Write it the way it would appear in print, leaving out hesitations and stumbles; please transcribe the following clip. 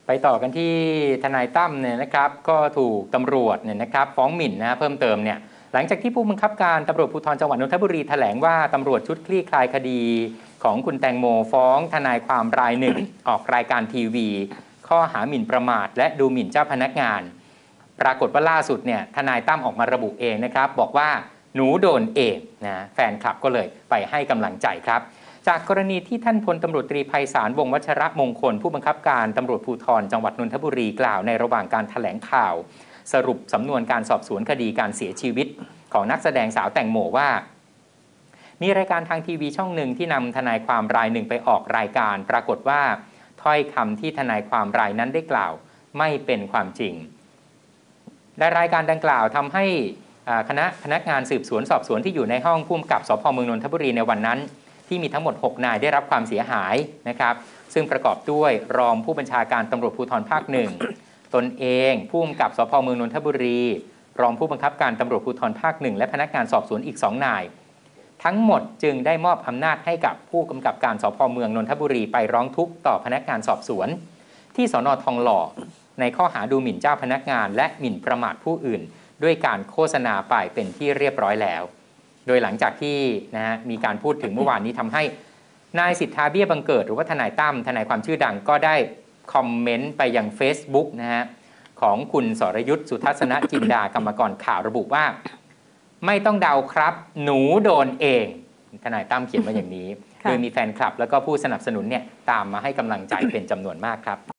ไปต่อกันที่ทนายตั้มเนี่ยนะครับก็ถูกตำรวจเนี่ยนะครับฟ้องหมิ่นนะเพิ่มเติมเนี่ยหลังจากที่ผู้บังคับการตำรวจภูธรจังหวัดนนทบุรีแถลงว่าตำรวจชุดคลี่คลายคดีของคุณแตงโมฟ้องทนายความรายหนึ่ง ออกรายการทีวีข้อหาหมิ่นประมาทและดูหมิ่นเจ้าพนักงานปรากฏว่าล่าสุดเนี่ยทนายตั้มออกมาระบุเองนะครับบอกว่าหนูโดนเองนะแฟนคลับก็เลยไปให้กำลังใจครับจากกรณีที่ท่านพลตำรวจตรีไพศาลวงศ์วัชระมงคลผู้บังคับการตำรวจภูธรจังหวัดนนทบุรีกล่าวในระหว่างการแถลงข่าวสรุปสำนวนการสอบสวนคดีการเสียชีวิตของนักแสดงสาวแตงโมว่ามีรายการทางทีวีช่องหนึ่งที่นำทนายความรายหนึ่งไปออกรายการปรากฏว่าถ้อยคำที่ทนายความรายนั้นได้กล่าวไม่เป็นความจริงและรายการดังกล่าวทำให้คณะพนักงานสืบสวนสอบสวนที่อยู่ในห้องผู้กำกับสพ.เมืองนนทบุรีในวันนั้นที่มีทั้งหมด6นายได้รับความเสียหายนะครับซึ่งประกอบด้วยรองผู้บัญชาการตำรวจภูธรภาคหนึ่งตนเองผู้กำกับสพ.เมืองนนทบุรีรองผู้บังคับการตำรวจภูธรภาคหนึ่งและพนักงานสอบสวนอีก2นายทั้งหมดจึงได้มอบอำนาจให้กับผู้กำกับการสพ.เมืองนนทบุรีไปร้องทุกข์ต่อพนักงานสอบสวนที่สน.ทองหล่อในข้อหาดูหมิ่นเจ้าพนักงานและหมิ่นประมาทผู้อื่นด้วยการโฆษณาไปเป็นที่เรียบร้อยแล้วโดยหลังจากที่มีการพูดถึงเมื่อวานนี้ทำให้นายสิทธาเบี้ยบังเกิดหรือว่าทนายตั้มทนายความชื่อดังก็ได้คอมเมนต์ไปยัง Facebook ของคุณสรยุทธสุทัศนจินดากรรมกรข่าวระบุว่าไม่ต้องเดาครับหนูโดนเองทนายตั้มเขียนมาอย่างนี้ โดยมีแฟนคลับแล้วก็ผู้สนับสนุนเนี่ยตามมาให้กำลังใจเป็นจำนวนมากครับ